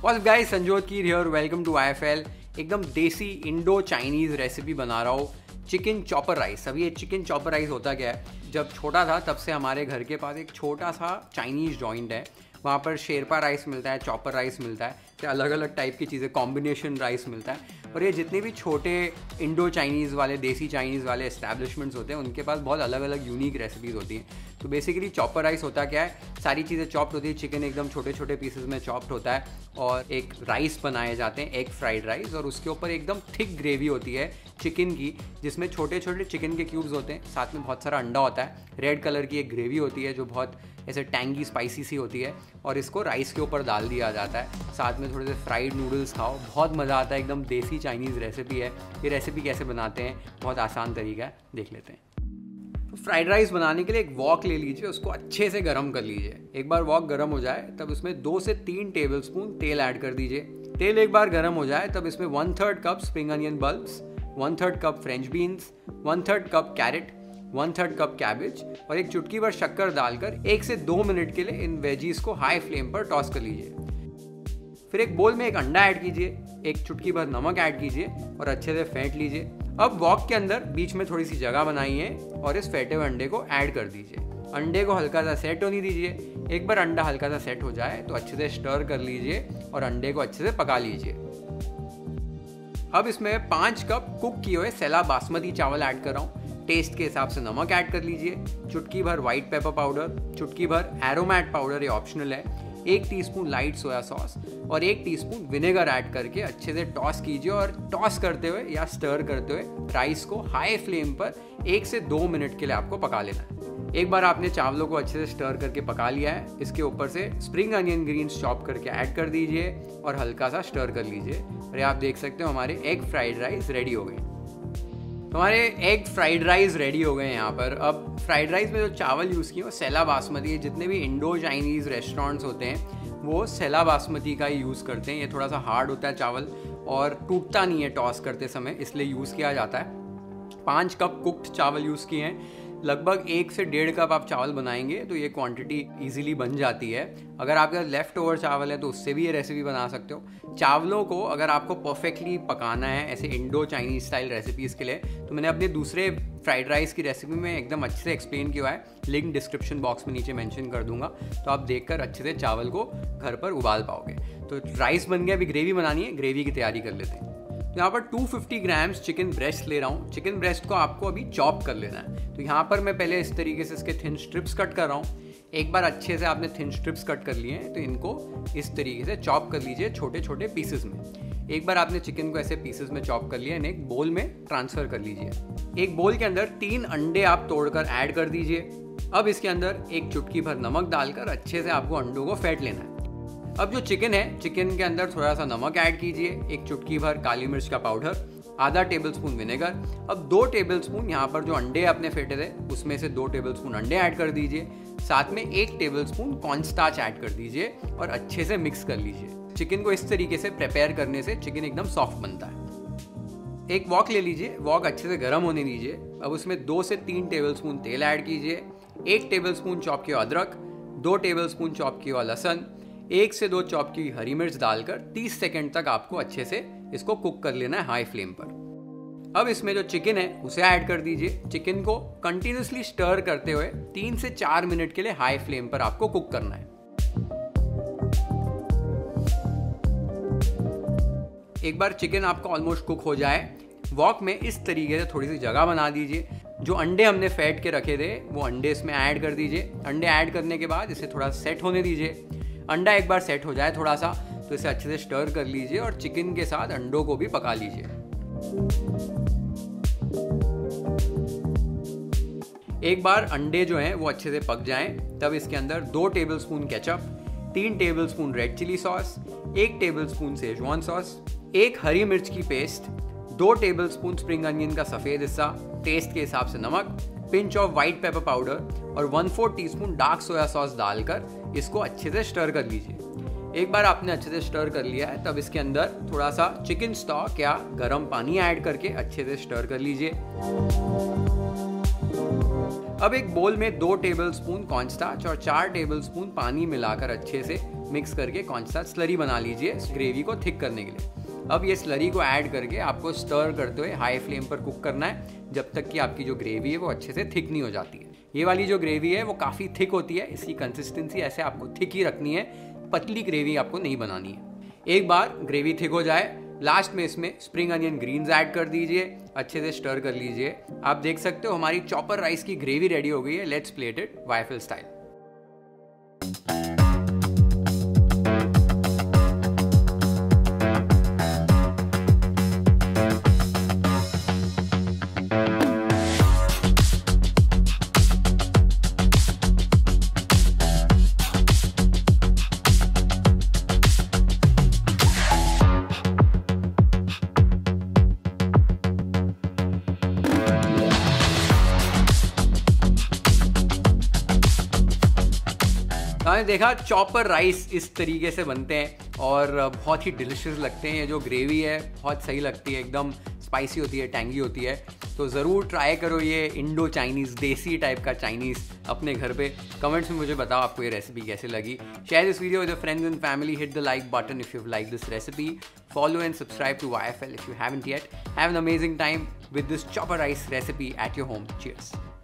What's guys, Sanjyot Keer here, welcome to IFL। एकदम देसी Indo Chinese recipe बना रहा हूँ, चिकन चॉपर राइस। अब ये चिकन चॉपर राइस होता क्या है, जब छोटा था तब से हमारे घर के पास एक छोटा सा चाइनीज़ जॉइंट है, वहाँ पर शेरपा राइस मिलता है, चॉपर राइस मिलता है, तो अलग अलग टाइप की चीज़ें, कॉम्बिनेशन राइस मिलता है। और ये जितने भी छोटे इंडो चाइनीज़ वाले, देसी चाइनीज़ वाले एस्टैब्लिशमेंट्स होते हैं, उनके पास बहुत अलग अलग यूनिक रेसिपीज़ होती हैं। तो बेसिकली चॉपर राइस होता क्या है, सारी चीज़ें चॉप्ड होती है, चिकन एकदम छोटे छोटे पीसेस में चॉप्ड होता है और एक राइस बनाए जाते हैं, एग फ्राइड राइस, और उसके ऊपर एकदम थिक ग्रेवी होती है चिकन की, जिसमें छोटे छोटे चिकन के क्यूब्स होते हैं, साथ में बहुत सारा अंडा होता है, रेड कलर की एक ग्रेवी होती है जो बहुत ऐसे टैंगी स्पाइसी सी होती है, और इसको राइस के ऊपर डाल दिया जाता है। साथ में थोड़े से फ्राइड नूडल्स खाओ, बहुत मज़ा आता है। एकदम देसी चाइनीज़ रेसिपी है। ये रेसिपी कैसे बनाते हैं, बहुत आसान तरीका है, देख लेते हैं। तो फ्राइड राइस बनाने के लिए एक वॉक ले लीजिए, उसको अच्छे से गर्म कर लीजिए। एक बार वॉक गर्म हो जाए तब उसमें 2 से 3 टेबलस्पून तेल ऐड कर दीजिए। तेल एक बार गर्म हो जाए तब इसमें 1/3 cup spring onion bulbs, 1/3 cup French beans, 1/3 cup carrot, 1/3 cup cabbage और एक चुटकी भर शक्कर डालकर 1 से 2 मिनट के लिए इन वेजीज को हाई फ्लेम पर टॉस कर लीजिए। फिर एक बोल में एक अंडा ऐड कीजिए, एक चुटकी भर नमक ऐड कीजिए और अच्छे से फेंट लीजिए। अब वॉक के अंदर बीच में थोड़ी सी जगह बनाइए और इस फेंटे हुए अंडे को ऐड कर दीजिए। अंडे को हल्का सा सेट होने दीजिए। एक बार अंडा हल्का सा सेट हो जाए तो अच्छे से स्टर कर लीजिए और अंडे को अच्छे से पका लीजिए। अब इसमें 5 कप कुक किए हुए सेला बासमती चावल ऐड कर रहा हूँ। टेस्ट के हिसाब से नमक ऐड कर लीजिए, चुटकी भर व्हाइट पेपर पाउडर, चुटकी भर एरोमेट पाउडर, ये ऑप्शनल है, 1 टीस्पून लाइट सोया सॉस और 1 टीस्पून विनेगर ऐड करके अच्छे से टॉस कीजिए। और टॉस करते हुए या स्टर करते हुए राइस को हाई फ्लेम पर 1 से 2 मिनट के लिए आपको पका लेना है। एक बार आपने चावलों को अच्छे से स्टर करके पका लिया है, इसके ऊपर से स्प्रिंग अनियन ग्रीन्स चॉप करके ऐड कर दीजिए और हल्का सा स्टर कर लीजिए। और आप देख सकते हो हमारे एग फ्राइड राइस रेडी हो गए। हमारे एग फ्राइड राइस रेडी हो गए यहाँ पर। अब फ्राइड राइस में जो चावल यूज़ किए वो सेला बासमती है। जितने भी इंडो चाइनीज़ रेस्टोरेंट्स होते हैं वो सेला बासमती का ही यूज़ करते हैं। ये थोड़ा सा हार्ड होता है चावल और टूटता नहीं है टॉस करते समय, इसलिए यूज़ किया जाता है। 5 कप कुक्ड चावल यूज़ किए हैं। लगभग 1 से 1.5 कप आप चावल बनाएंगे तो ये क्वांटिटी इजीली बन जाती है। अगर आपके पास लेफ़्ट ओवर चावल है तो उससे भी ये रेसिपी बना सकते हो। चावलों को अगर आपको परफेक्टली पकाना है ऐसे इंडो चाइनीज स्टाइल रेसिपीज़ के लिए, तो मैंने अपने दूसरे फ्राइड राइस की रेसिपी में एकदम अच्छे से एक्सप्लेन किया है, लिंक डिस्क्रिप्शन बॉक्स में नीचे मेंशन कर दूंगा, तो आप देखकर अच्छे से चावल को घर पर उबाल पाओगे। तो राइस बन गया, अभी ग्रेवी बनानी है, ग्रेवी की तैयारी कर लेते हैं। तो यहाँ पर 250 ग्राम्स चिकन ब्रेस्ट ले रहा हूँ। चिकन ब्रेस्ट को आपको अभी चॉप कर लेना है। तो यहाँ पर मैं पहले इस तरीके से इसके थिन स्ट्रिप्स कट कर रहा हूँ। एक बार अच्छे से आपने थिन स्ट्रिप्स कट कर लिए हैं तो इनको इस तरीके से चॉप कर लीजिए छोटे छोटे पीसेस में। एक बार आपने चिकन को ऐसे पीसेस में चॉप कर लिया, इन्हें एक बोल में ट्रांसफ़र कर लीजिए। एक बोल के अंदर 3 अंडे आप तोड़कर ऐड कर दीजिए। अब इसके अंदर एक चुटकी भर नमक डालकर अच्छे से आपको अंडों को फेंट लेना है। अब जो चिकन है, चिकन के अंदर थोड़ा सा नमक ऐड कीजिए, एक चुटकी भर काली मिर्च का पाउडर, आधा टेबलस्पून विनेगर। अब 2 टेबलस्पून यहाँ पर जो अंडे आपने फेंटे थे उसमें से 2 टेबलस्पून अंडे ऐड कर दीजिए। साथ में 1 टेबलस्पून कॉर्नस्टार्च ऐड कर दीजिए और अच्छे से मिक्स कर लीजिए। चिकन को इस तरीके से प्रिपेयर करने से चिकन एकदम सॉफ्ट बनता है। एक वॉक ले लीजिए, वॉक अच्छे से गर्म होने दीजिए। अब उसमें 2 से 3 टेबलस्पून तेल ऐड कीजिए, 1 टेबलस्पून चॉप किया अदरक, 2 टेबलस्पून चॉप किया लहसुन, 1 से 2 चॉप की हरी मिर्च डालकर 30 सेकंड तक आपको अच्छे से इसको कुक कर लेना है हाई फ्लेम पर। अब इसमें जो चिकन है उसे ऐड कर दीजिए। चिकन को कंटिन्यूसली स्टर करते हुए 3 से 4 मिनट के लिए हाई फ्लेम पर आपको कुक करना है। एक बार चिकन आपका ऑलमोस्ट कुक हो जाए, वॉक में इस तरीके से थोड़ी सी जगह बना दीजिए। जो अंडे हमने फेंट के रखे थे वो अंडे इसमें ऐड कर दीजिए। अंडे ऐड करने के बाद इसे थोड़ा सेट होने दीजिए। अंडा एक बार सेट हो जाए थोड़ा सा तो इसे अच्छे से स्टर कर लीजिए और चिकन के साथ अंडों को भी पका लीजिए। एक बार अंडे जो हैं वो अच्छे से पक जाएं तब इसके अंदर 2 tablespoon ketchup, 3 tablespoon red chilli sauce, 1 tablespoon schezwan sauce, 1 हरी मिर्च की पेस्ट, 2 टेबलस्पून स्प्रिंग अनियन का सफ़ेद हिस्सा, टेस्ट के हिसाब से नमक, pinch of white pepper powder और 1/4 टीस्पून डार्क सोया सॉस डालकर इसको अच्छे से स्टर कर लीजिए। एक बार आपने अच्छे से स्टर कर लिया है तब इसके अंदर थोड़ा सा चिकन स्टॉक या गर्म पानी ऐड करके अच्छे से स्टर कर लीजिए। अब एक बोल में 2 टेबलस्पून कॉर्नस्टार्च और 4 टेबलस्पून पानी मिलाकर अच्छे से मिक्स करके कौन सा स्लरी बना लीजिए ग्रेवी को थिक करने के लिए। अब ये स्लरी को ऐड करके आपको स्टर करते हुए हाई फ्लेम पर कुक करना है जब तक कि आपकी जो ग्रेवी है वो अच्छे से थिक नहीं हो जाती है। ये वाली जो ग्रेवी है वो काफ़ी थिक होती है, इसकी कंसिस्टेंसी ऐसे आपको थिक ही रखनी है, पतली ग्रेवी आपको नहीं बनानी है। एक बार ग्रेवी थिक हो जाए, लास्ट में इसमें स्प्रिंग अनियन ग्रीन्स ऐड कर दीजिए, अच्छे से स्टर कर लीजिए। आप देख सकते हो हमारी चॉपर राइस की ग्रेवी रेडी हो गई है। Let's plate it waffle style. हमने देखा चॉपर राइस इस तरीके से बनते हैं और बहुत ही डिलिशियस लगते हैं। ये जो ग्रेवी है बहुत सही लगती है, एकदम स्पाइसी होती है, टैंगी होती है। तो ज़रूर ट्राई करो ये इंडो चाइनीज़, देसी टाइप का चाइनीज़ अपने घर पे। कमेंट्स में मुझे बताओ आपको ये रेसिपी कैसे लगी। Share this video with your friends and family, hit the like button if you like this recipe, follow and subscribe to YFL if you haven't yet. Have an amazing time with this chopper rice recipe at your home. Cheers.